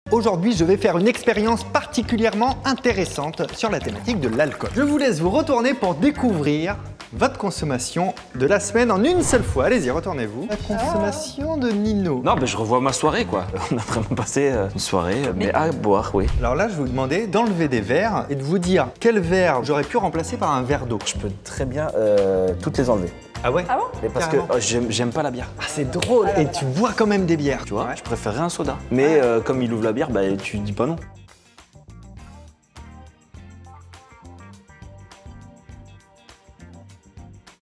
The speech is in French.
Aujourd'hui, je vais faire une expérience particulièrement intéressante sur la thématique de l'alcool. Je vous laisse vous retourner pour découvrir votre consommation de la semaine en une seule fois. Allez-y, retournez-vous. La consommation de Nino. Non, je revois ma soirée, quoi. On a vraiment passé une soirée, mais à boire, oui. Alors là, je vais vous demander d'enlever des verres et de vous dire quel verre j'aurais pu remplacer par un verre d'eau. Je peux très bien toutes les enlever. Ah ouais? Ah bon? Mais parce Carrément. que j'aime pas la bière. Ah, c'est drôle. Et tu bois quand même des bières. Tu vois, je préférerais un soda. Mais comme il ouvre la bière, tu dis pas non.